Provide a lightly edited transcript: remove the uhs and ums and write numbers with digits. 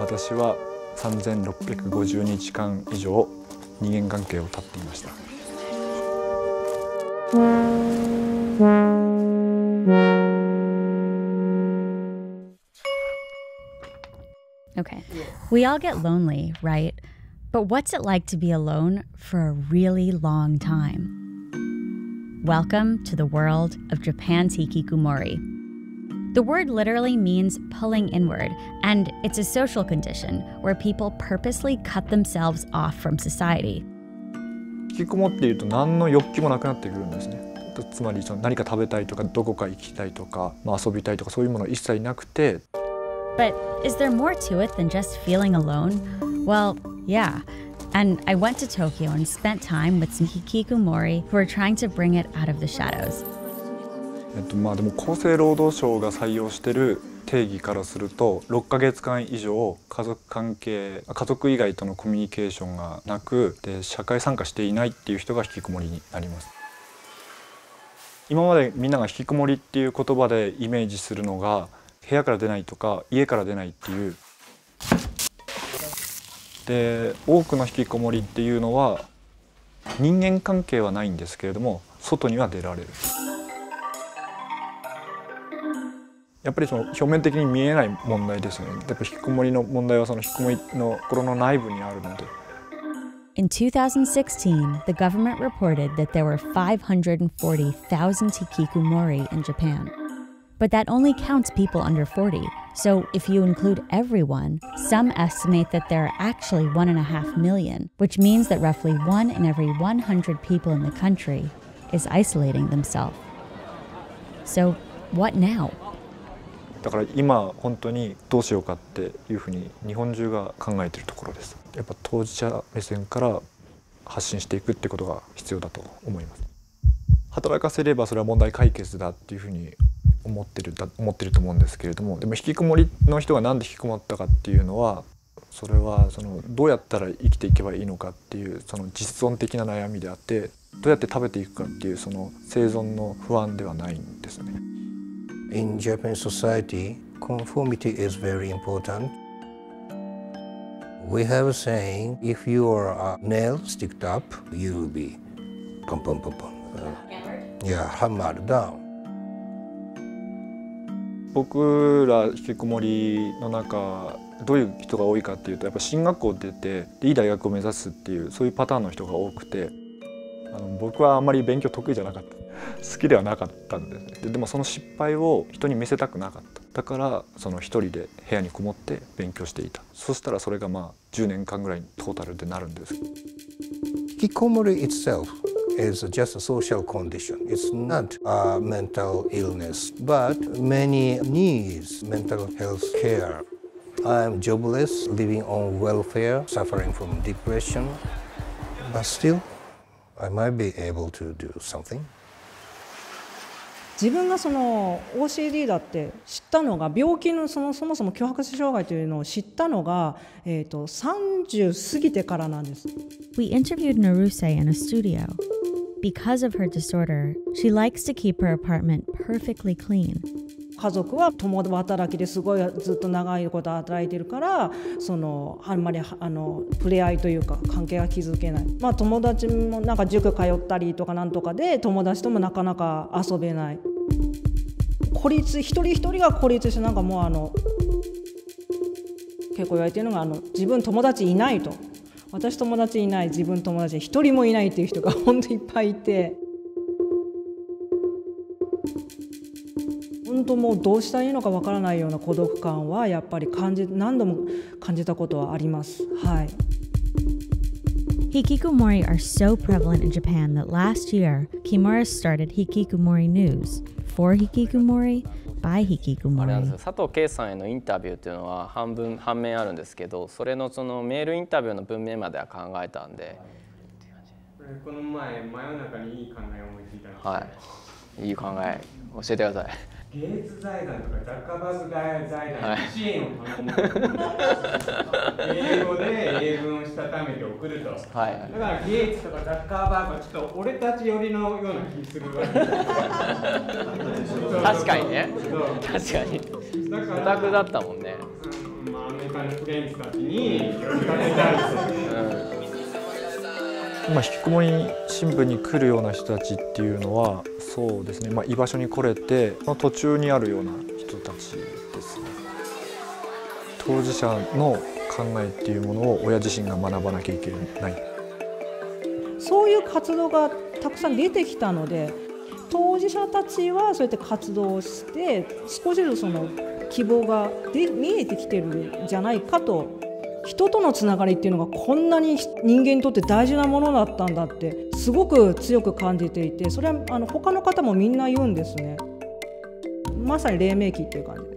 私は3650日間以上人間関係を絶っていました。 Okay, we all get lonely, right? But what's it like to be alone for a really long time? Welcome to the world of Japan's hikikomori. The word literally means pulling inward, and it's a social condition where people purposely cut themselves off from society. 引きこもっていると何の欲求もなくなってくるんですね。つまり何か食べたいとかどこか行きたいとか、遊びたいとかそういうもの一切なくて。 But is there more to it than just feeling alone? Well, yeah. And I went to Tokyo and spent time with some hikikomori who are trying to bring it out of the shadows. でも厚生労働省が採用している定義からすると6ヶ月間以上家族以外とのコミュニケーションがなくで社会参加していないっていう人が引きこもりになります。今までみんなが引きこもりっていう言葉でイメージするのが部屋から出ないとか家から出ないっていうで多くの引きこもりっていうのは人間関係はないんですけれども外には出られる。やっぱりその表面的に見えない問題ですよね。やっぱ引きこもりの問題はその引きこもりの心の内部にあるので。 In 2016, the government reported that there were 540,000 hikikomori in Japan. But that only counts people under 40. So if you include everyone, some estimate that there are actually 1.5 million, which means that roughly 1 in every 100 people in the country is isolating themselves. So what now? だから今本当にどうしようかっていうふうに日本中が考えているところです。やっぱ当事者目線から発信していくってことが必要だと思います。働かせればそれは問題解決だっていうふうに思ってると思うんですけれども、でも引きこもりの人がなんで引きこもったかっていうのはそれはどうやったら生きていけばいいのかっていうその実存的な悩みであってどうやって食べていくかっていうその生存の不安ではないんですね。 In Japanese society, conformity is very important. We have a saying, if your nail sticked up, you will be hammered down. 僕ら引きこもりの中どういう人が多いかっていうとやっぱ進学校出ていい大学を目指すっていうそういうパターンの人が多くて僕はあんまり勉強得意じゃなかった好きではなかったんですね。でもその失敗を人に見せたくなかった。だから一人で部屋にこもって勉強していた。そしたらそれが10年間ぐらいトータルでなるんです。 引きこもり itself is just a social condition. It's not a mental illness, but many needs mental health care. I'm jobless, living on welfare, suffering from depression, but still, I might be able to do something. 自分がOCD だって知ったのが病気のそもそも強迫性障害というのを知ったのが、30過ぎてからなんです。 We interviewed Naruse in a studio. Because of her disorder, she likes to keep her apartment perfectly clean. 家族は共働きですごいずっと長いこと働いてるからあんまり触れ合いというか関係が築けない、友達もなんか塾通ったりとかなんとかで友達ともなかなか遊べない一人一人が孤立してなんかもう結構言われてるのが自分友達いないと私友達いない自分友達一人もいないっていう人が本当にいっぱいいて本当もうどうしたらいいのかわからないような孤独感はやっぱり何度も感じたことはあります。はい。 Hikikomori are so prevalent in Japan that last year, Kimura started Hikikomori News for Hikikomori by Hikikomori. 佐藤圭さんへのインタビューっていうのは半面あるんですけど、それのメールインタビューの文面までは考えたんで。 この前真夜中にいい考えを思いついたんです。 はい。いい考え教えてください。 ゲイツ財団とかザッカーバーグ財団に支援を頼む英語で英文をしたためて送ると、だからゲイツとかザッカーバーグはちょっと俺たち寄りのような気するわけ確かにね確かにオタクだったもんね。 アメリカのフレンズたちに呼びかけたいです。 引きこもり新聞に来るような人たちっていうのはそうですね、居場所に来れてその途中にあるような人たちですね。当事者の考えっていうものを親自身が学ばなきゃいけない。 そういう活動がたくさん出てきたので、当事者たちはそうやって活動して少しずつその希望が見えてきてるんじゃないかと。人とのつながりっていうのがこんなに人間にとって大事なものだったんだってすごく強く感じていて、それは他の方もみんな言うんですね。まさに黎明期っていう感じ。